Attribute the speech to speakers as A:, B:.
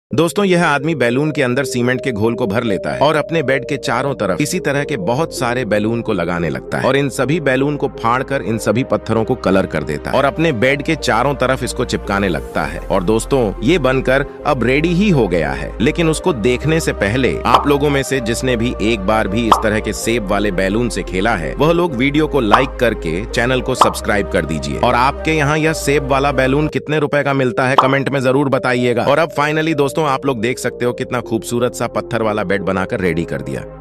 A: दोस्तों, यह आदमी बैलून के अंदर सीमेंट के घोल को भर लेता है और अपने बेड के चारों तरफ इसी तरह के बहुत सारे बैलून को लगाने लगता है और इन सभी बैलून को फाड़कर इन सभी पत्थरों को कलर कर देता है और अपने बेड के चारों तरफ इसको चिपकाने लगता है। और दोस्तों, ये बनकर अब रेडी ही हो गया है। लेकिन उसको देखने से पहले आप लोगों में से जिसने भी एक बार भी इस तरह के सेब वाले बैलून से खेला है, वह लोग वीडियो को लाइक करके चैनल को सब्सक्राइब कर दीजिए। और आपके यहाँ यह सेब वाला बैलून कितने रुपए का मिलता है कमेंट में जरूर बताइएगा। और अब फाइनली दोस्तों, आप लोग देख सकते हो कितना खूबसूरत सा पत्थर वाला बेड बनाकर रेडी कर दिया।